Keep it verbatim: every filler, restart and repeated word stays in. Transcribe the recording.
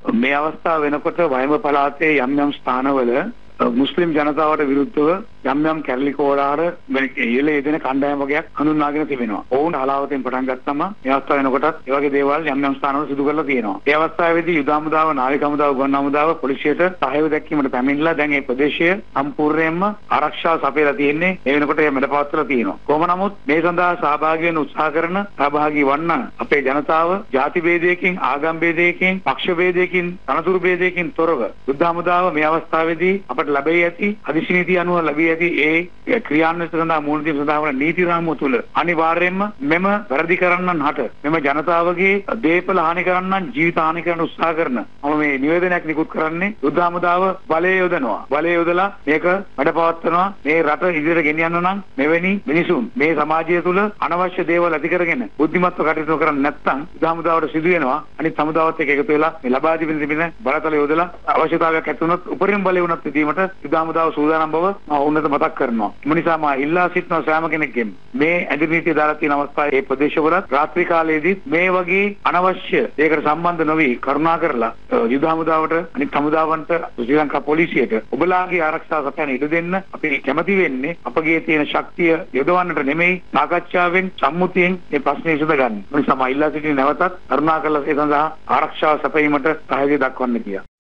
මේ අවස්ථාව වෙනකොට වයඹ පළාතේ යම් යම් ස්ථානවල මුස්ලිම් ජනතාවට විරුද්ධව යම් යම් කැරලි කෝලාර ඉහළ යෙදෙන කණ්ඩායම් වගේක් හඳුන්වාගෙන තිබෙනවා. ඔවුන් හලාවතෙන් පටන් ගත්තම මේ අවස්ථාව වෙනකොටත් ඒ වගේ දේවල් යම් යම් ස්ථානවල සිදු කරලා තියෙනවා. ඒ අවස්ථාවේදී යුද හමුදාව, නාවික හමුදාව, ගුවන් හමුදාව පොලිසියට සහාය දැක්වීමට පැමිණිලා දැන් මේ ප්‍රදේශය සම්පූර්ණයෙන්ම ආරක්ෂාව සපයලා තියෙන්නේ. ඒ වෙනකොට මේ මැඩපවත්වලා තියෙනවා. කොහොම නමුත් මේ සඳහා සහභාගී වෙන්න උත්සාහ කරන සහභාගී වන්න අපේ ජනතාව ಜಾති ભેදයකින්, ආගම් ભેදයකින්, පක්ෂ ભેදයකින්, තනතුරු ભેදයකින් තොරව යුද හමුදාව මේ අවස්ථාවේදී අපට ලැබී ඇති අධිශ නීති අනුව ලැබී ඇති ඒ ක්‍රියාන්විත සඳහා මූල දීම සඳහා වන නීති රාමුව තුළ අනිවාර්යයෙන්ම මෙම වැරදි කරන්නන් හට මෙම ජනතාවගේ දේපල හානි කරන්නන් ජීවිත හානි කරන්න උත්සාහ කරන මම මේ නිවේදනයක් නිකුත් කරන්නේ යුද හමුදාව බලය යොදනවා. බලය යොදලා මේක වැඩපවත්වනවා. මේ රට ඉදිරියට ගෙනියන්න නම් මෙවැනි මිනිසුන් මේ සමාජය තුළ අනවශ්‍ය දේවල් ඇති කරගෙන බුද්ධිමත්ව කටයුතු කරන්නේ නැත්නම් යුද හමුදාවට සිදු වෙනවා අනිත් හමුදාවත් එක්ක එකතු වෙලා මේ ලබා දීපින තිබෙන බලතල යොදලා අවශ්‍යතාවයක් ඇති වුණොත් උපරිම බලය වුණත් දීමට යුද හමුදාව සූදානම් බව උන්නත මතක් කරනවා. ඒ නිසා මා ඉල්ලා සිටින සෑම කෙනෙක්ගෙන් මේ ඇඳිරි නීතිය දාලා තියෙන අවස්ථාවේ මේ ප්‍රදේශවලත් රාත්‍රී කාලයේදී මේ වගේ අනවශ්‍ය දෙයකට සම්බන්ධ නොවි කරුණා කරලා යුද හමුදාවට අනිත් හමුදාවන්ට ශ්‍රී ලංකා පොලිසියට ඔබලාගේ ආරක්ෂාව සපයන ඉඩ දෙන්න අපි කැමති වෙන්නේ. අපගේ තියෙන ශක්තිය යොදවන්නට නෙමෙයි සාකච්ඡාවෙන් සම්මුතියෙන් මේ ප්‍රශ්නේ විසඳගන්න. ඒ නිසා මා ඉල්ලා සිටින නැවතත් කරුණා කරලා ඒ සඳහා ආරක්ෂාව සපයීමට සහාය දක්වන්න කියලා.